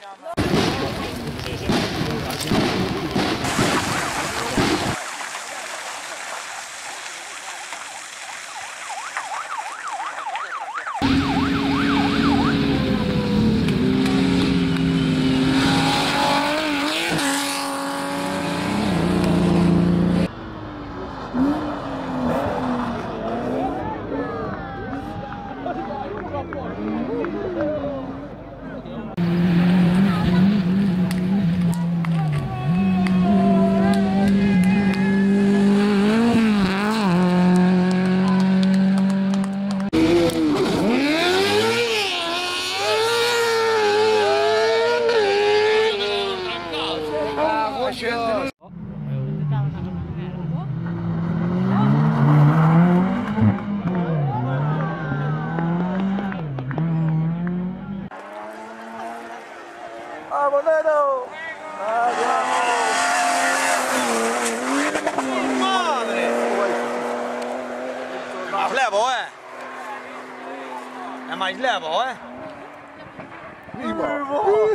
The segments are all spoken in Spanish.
¡Vamos, Nero! ¡Madre! Ma levo, È mais levo, Vivo!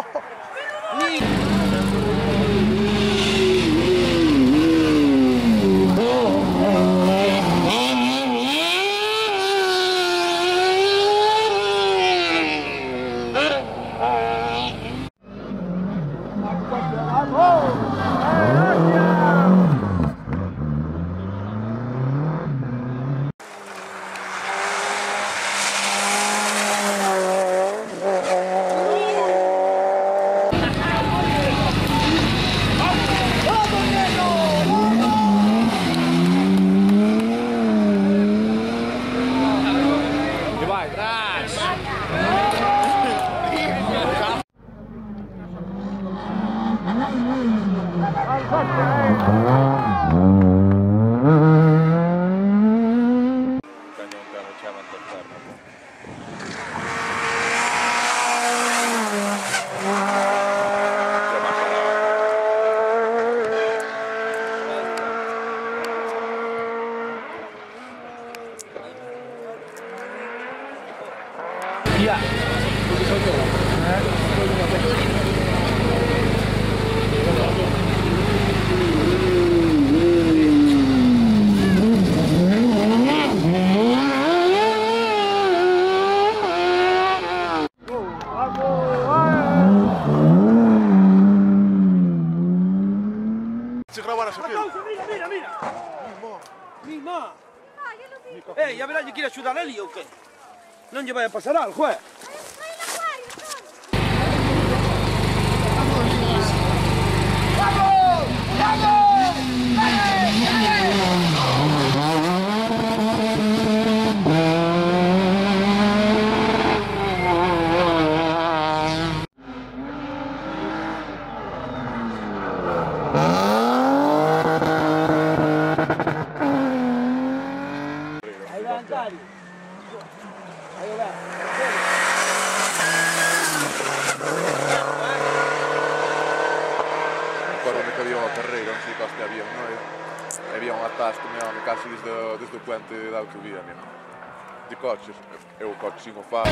Iya. Mima! Ya verás, ¿quiere ayudar a él o qué? No le vaya a pasar algo, Recuerdo que había una carrera, non sei coste había, non é? Había un atasco, casi desde o puente da autovía, de coches. Eu o coche sin o faro.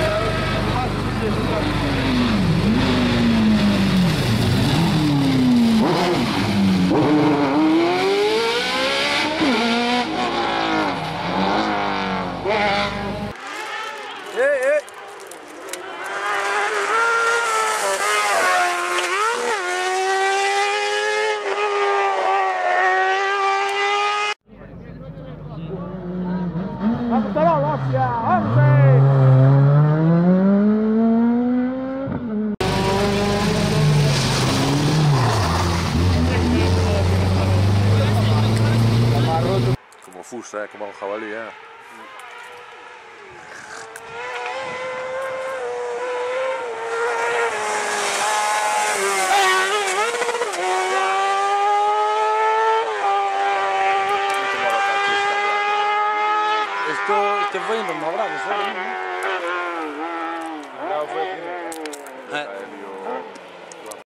¡Vamos a la hostia! ¡11! Como fusa, como un jabalí,